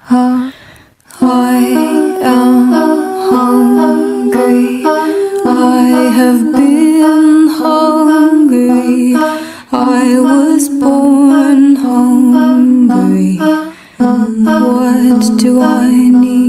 I am hungry. I have been hungry. I was born hungry. What do I need?